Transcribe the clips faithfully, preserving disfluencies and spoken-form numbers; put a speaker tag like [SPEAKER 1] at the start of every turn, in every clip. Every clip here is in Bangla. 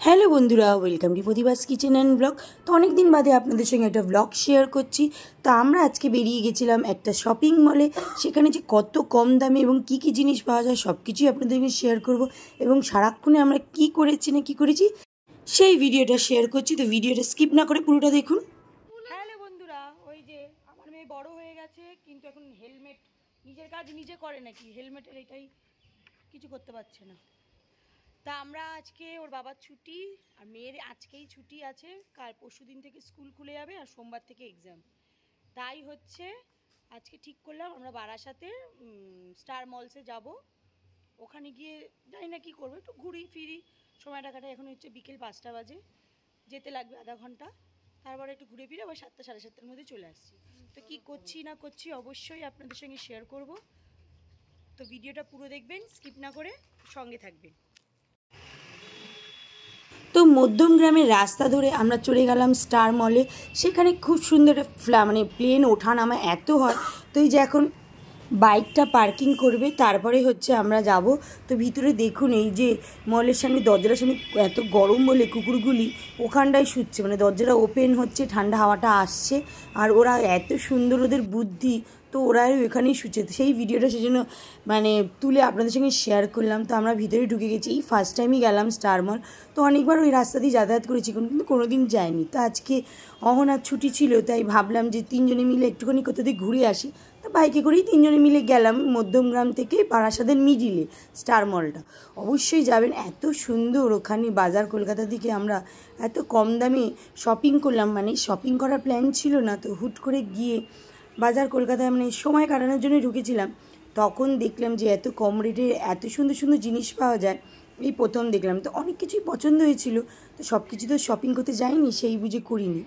[SPEAKER 1] হ্যালো বন্ধুরা, welcome to Pratibha's kitchen and blog. তো অনেক দিন বাদে আপনাদের সঙ্গে একটা ব্লগ শেয়ার করছি। তো আমরা আজকে বেরিয়ে গেছিলাম একটা শপিং মলে। সেখানে যে কত কম দামে এবং কি কি জিনিস পাওয়া যায় সব কিছুই আপনাদেরকে শেয়ার করব, এবং সারাক্ষণে আমরা কি করেছি না কি করেছি সেই ভিডিওটা শেয়ার করছি। তো ভিডিওটা স্কিপ না করে পুরোটা দেখুন।
[SPEAKER 2] হ্যালো বন্ধুরা, ওই যে আমার মেয়ে বড় হয়ে গেছে, কিন্তু এখন হেলমেট নিজের কাজ নিজে করে নাকি, হেলমেটের এটাই কিছু করতে পারছে না। তা আমরা আজকে, ওর বাবার ছুটি আর মেয়ের আজকেই ছুটি আছে, কাল পরশু দিন থেকে স্কুল খুলে যাবে আর সোমবার থেকে এক্সাম। তাই হচ্ছে আজকে ঠিক করলাম আমরা বারাসাতে স্টার মলসে যাব। ওখানে গিয়ে জানি না কী করবো, একটু ঘুরি ফিরি, সময়টা কাটাই। এখন হচ্ছে বিকেল পাঁচটা বাজে, যেতে লাগবে আধা ঘন্টা। তারপরে একটু ঘুরে ফিরে আবার সাতটা সাড়ে সাতটার মধ্যে চলে আসছি। তো কী করছি না করছি অবশ্যই আপনাদের সঙ্গে শেয়ার করব। তো ভিডিওটা পুরো দেখবেন, স্কিপ না করে সঙ্গে থাকবেন।
[SPEAKER 1] তো মধ্যম গ্রামের রাস্তা ধরে আমরা চলে গেলাম স্টার মলে। সেখানে খুব সুন্দর ফ্লা মানে প্লেন ওঠা নামা এত হয়। তো এই যে এখন বাইকটা পার্কিং করবে, তারপরে হচ্ছে আমরা যাব। তো ভিতরে দেখুন, এই যে মলের সামনে দরজাটার সামনে এত গরম বলে কুকুরগুলি ওখানটায় শুচ্ছে, মানে দরজাটা ওপেন হচ্ছে, ঠান্ডা হাওয়াটা আসছে, আর ওরা এত সুন্দর ওদের বুদ্ধি, তো ওরাই ওখানেই শুচ্ছে। সেই ভিডিওটা সেজন্য মানে তুলে আপনাদের সঙ্গে শেয়ার করলাম। তো আমরা ভিতরে ঢুকে গেছি, এই ফার্স্ট টাইমই গেলাম স্টার মল। তো অনেকবার ওই রাস্তা দিয়ে যাতায়াত করেছি, কিন্তু কোনো দিন যাইনি। তো আজকে অহনার ছুটি ছিল, তাই ভাবলাম যে তিনজনে মিলে একটুখানি কোথা দিয়ে ঘুরে আসি। তো বাইকে করেই তিনজনে মিলে গেলাম মধ্যমগ্রাম থেকে বারাসাতের মিডিলে স্টার মলটা। অবশ্যই যাবেন, এত সুন্দর ওখানে বাজার। কলকাতা থেকে আমরা এত কম দামে শপিং করলাম, মানে শপিং করার প্ল্যান ছিল না, তো হুট করে গিয়ে বাজার কলকাতায় মানে সময় কাটানোর জন্য ঢুকেছিলাম। তখন দেখলাম যে এত কম রেটে এত সুন্দর সুন্দর জিনিস পাওয়া যায়, এই প্রথম দেখলাম। তো অনেক কিছুই পছন্দ হয়েছিল, তো সব কিছু তো শপিং করতে যাইনি, সেই বুঝে করিনি।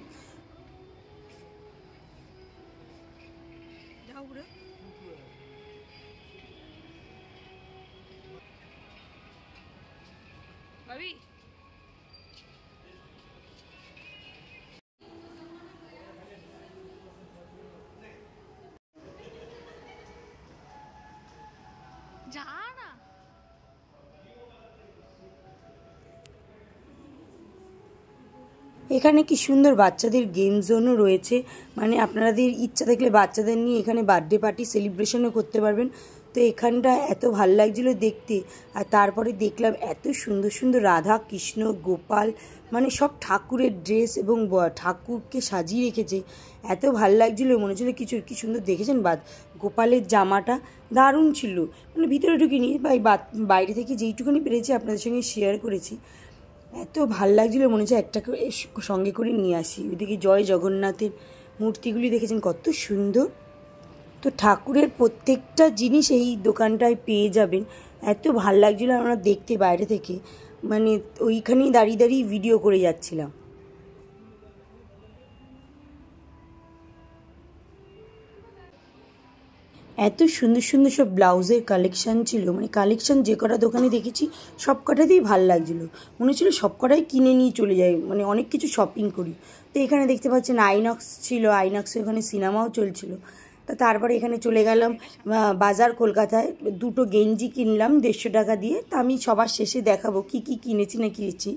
[SPEAKER 2] যা না
[SPEAKER 1] এখানে কি সুন্দর বাচ্চাদের গেম জোনও রয়েছে, মানে আপনাদের ইচ্ছা থাকলে বাচ্চাদের নিয়ে এখানে বার্থডে পার্টি সেলিব্রেশনও করতে পারবেন। তো এখানটা এত ভাল লাগছিলো দেখতে। আর তারপরে দেখলাম এত সুন্দর সুন্দর রাধা কৃষ্ণ গোপাল, মানে সব ঠাকুরের ড্রেস এবং ঠাকুরকে সাজিয়ে রেখেছে, এত ভাল লাগছিলো। মনে হচ্ছিলো কিছু কি সুন্দর দেখেছেন বাদ গোপালের জামাটা দারুণ ছিল। মানে ভিতরে ঢুকিনি, বা বাইরে থেকে যেইটুকুনি পেরেছি আপনাদের সঙ্গে শেয়ার করেছি। এত ভাল লাগছিলো, মনে হচ্ছে একটা সঙ্গে করে নিয়ে আসি। ওইদিকে জয় জগন্নাথের মূর্তিগুলি দেখেছেন কত সুন্দর। তো ঠাকুরের প্রত্যেকটা জিনিস এই দোকানটায় পেয়ে যাবেন। এত ভাল লাগছিলো আমরা দেখতে বাইরে থেকে, মানে ওইখানেই দাঁড়িয়ে দাঁড়িয়ে ভিডিও করে যাচ্ছিলাম। এত সুন্দর সুন্দর সব ব্লাউজের কালেকশান ছিল, মানে কালেকশান যে কটা দোকানে দেখেছি সব কটাতেই ভাল লাগছিলো। মনে হচ্ছিলো সব কটাই কিনে নিয়ে চলে যাই, মানে অনেক কিছু শপিং করি। তো এখানে দেখতে পাচ্ছেন আইনক্স ছিল, আইনক্সে ওখানে সিনেমাও চলছিল। তা তারপরে এখানে চলে গেলাম বাজার কলকাতায়, দুটো গেঞ্জি কিনলাম দেড়শো টাকা দিয়ে। তা আমি সবার শেষে দেখাবো কি কি কিনেছি না কিনেছি।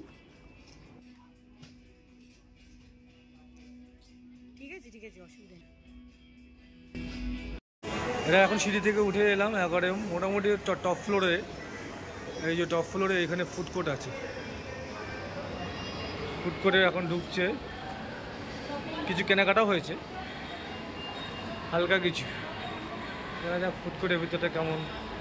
[SPEAKER 2] ঠিক আছে ঠিক আছে, অসুবিধা নেই।
[SPEAKER 3] এটা এখন সিঁড়ি থেকে উঠে এলাম একবারে মোটামুটি টপ ফ্লোরে। এই যে টপ ফ্লোরে এখানে ফুড কোর্ট আছে, ফুড কোর্টে এখন ঢুকছে, কিছু কেনাকাটাও হয়েছে হালকা কিছু। দেখা যাক ফুড কোর্টের ভিতরটা কেমন।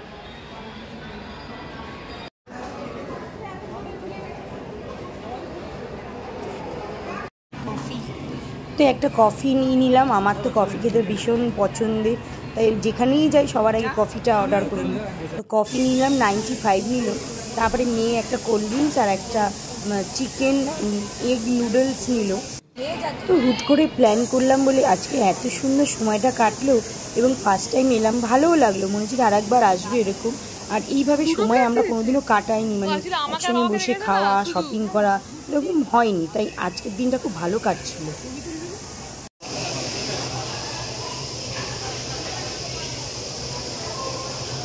[SPEAKER 1] তো একটা কফি নিয়ে নিলাম, আমার তো কফি খেতে ভীষণ পছন্দের, তাই যেখানেই যাই সবার আগে কফিটা অর্ডার করি। তো কফি নিলাম, নাইনটি ফাইভ নিল। তারপরে মেয়ে একটা কোল্ড ড্রিঙ্কস আর একটা চিকেন এগ নুডলস নিল। তো হুট করে প্ল্যান করলাম বলে আজকে এত সুন্দর সময়টা কাটলো, এবং ফার্স্ট টাইম এলাম, ভালোও লাগলো। মনে হচ্ছে আর একবার আসবে এরকম। আর এইভাবে সময় আমরা কোনোদিনও কাটাইনি, মানে একসঙ্গে বসে খাওয়া শপিং করা এরকম হয়নি, তাই আজকের দিনটা খুব ভালো কাটছিল।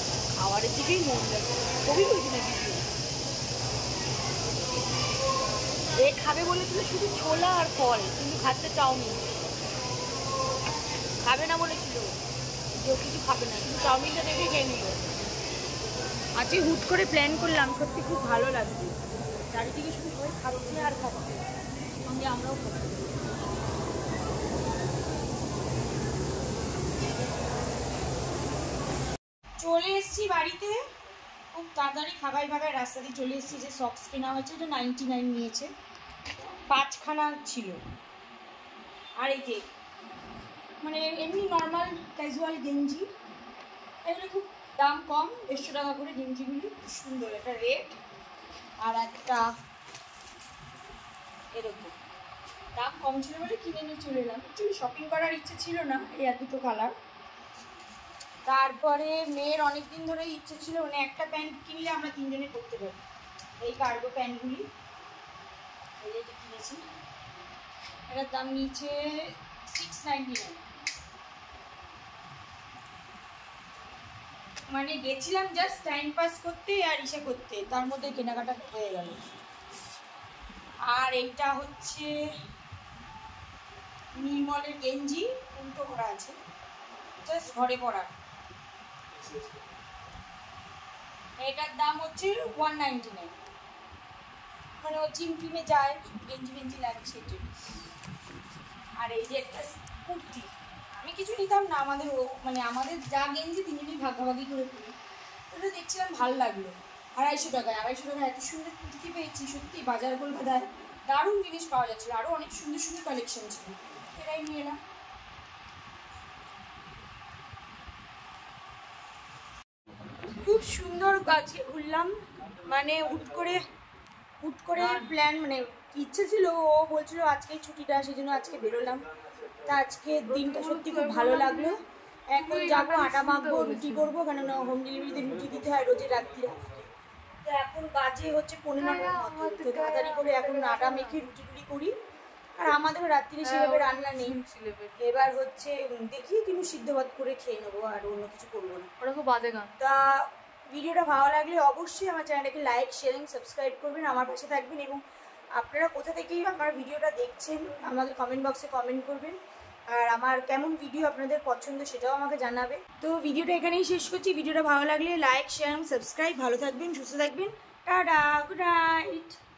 [SPEAKER 2] খাবারের দিকেই মন লাগে, কবি বলছি না কিছু। এ খাবে বলেছিল শুধু ছোলা আর ফল, কিন্তু খাচ্ছে চাউমিন। খাবে না বলেছিল, কেউ কিছু খাবে না, কিন্তু চাউমিনটা দেখে খেয়ে নিল। আজকে হুট করে প্ল্যান করলাম, সত্যি খুব ভালো লাগছে। চারিদিকে শুধু সবাই খাচ্ছে আর খাচ্ছে, সঙ্গে আমরাও খাচ্ছি। চলে এসেছি বাড়িতে, খুব তাড়াতাড়ি ফাঁকাই ফাঁকায় রাস্তা দিয়ে চলে এসেছি। যে সক্স কেনা হয়েছে এটা নাইনটি নাইন নিয়েছে, পাঁচখানা ছিল। আর এই যে মানে এমনি নর্মাল ক্যাজুয়াল গেঞ্জি, এগুলো খুব দাম কম, দেড়শো টাকা করে গেঞ্জিগুলি, সুন্দর একটা রেড আর একটা এরকম। দাম কম ছিল বলে কিনে নিয়ে চলে এলাম। অ্যাকচুয়ালি শপিং করার ইচ্ছে ছিল না, এই আর দুটো কালার। তারপরে মেয়ের অনেক দিন ধরে ইচ্ছে ছিল, মানে একটা প্যান্ট কিনলে আমরা তিনজনে পরতে পারি, এই কার্গো প্যান্টগুলি। এই যে কিনেছি, এটার দাম নিচে সিক্স নাইনটি নাইন। মানে গেছিলাম জাস্ট টাইম পাস করতে আর ইসে করতে, তার মধ্যে কেনাকাটা হয়ে গেল। আর এইটা হচ্ছে নির্মলের গেঞ্জি, উল্টো করা আছে, জাস্ট ঘরে পরা। এটার দাম হচ্ছে ওয়ান নাইনটি নাইন। মানে ও জিম টিমে যায়, গেঞ্জি গেঞ্জি লাগে সেই জন্য। আর এই যে একটা কুর্তি, আমি কিছু নিতাম না, আমাদের ও মানে আমাদের যা গেঞ্জি তিনজনই ভাগাভাগি করে পড়ি। ওটা দেখছিলাম ভালো লাগলো, আড়াইশো টাকায়। আড়াইশো টাকায় এত সুন্দর কুর্তি পেয়েছি, সত্যি বাজার কলকাতায় দারুণ জিনিস পাওয়া যাচ্ছিলো, আরও অনেক সুন্দর সুন্দর কালেকশন ছিল, এটাই নিয়ে এলাম। খুব সুন্দর আজকে ঘুরলাম, মানে হুট করে হুট করে প্ল্যান, মানে ইচ্ছে ছিল, ও বলছিল আজকেই ছুটিটা, সেই জন্য আজকে বেরোলাম। তা আজকে দিনটা সত্যি খুব ভালো লাগলো। এখন যাবো আটা মাখবো, রুটি করবো, কেননা হোম ডেলিভারিতে রুটি দিতে হয় রোজের রাত্রিরা। তো এখন বাজে হচ্ছে পনেরো নটার মতো, তো তাড়াতাড়ি করে এখন আটা মেখে রুটিগুলি করি। আর আমাদেরও রাত্রিরে সেভাবে রান্না নেই, এবার হচ্ছে দেখি কিন্তু সিদ্ধ ভাত করে খেয়ে নেবো, আর অন্য কিছু করবো না।
[SPEAKER 4] ওরা খুব বাজে গান।
[SPEAKER 2] তা ভিডিওটা ভালো লাগলে অবশ্যই আমার চ্যানেলটাকে লাইক শেয়ারিং সাবস্ক্রাইব করবেন, আমার পাশে থাকবেন। এবং আপনারা কোথা থেকেই আমার ভিডিওটা দেখছেন আমাকে কমেন্ট বক্সে কমেন্ট করবেন। আর আমার কেমন ভিডিও আপনাদের পছন্দ সেটাও আমাকে জানাবে। তো ভিডিওটা এখানেই শেষ করছি। ভিডিওটা ভালো লাগলে লাইক শেয়ার সাবস্ক্রাইব, ভালো থাকবেন, সুস্থ থাকবেন, টাটা, গুড নাইট।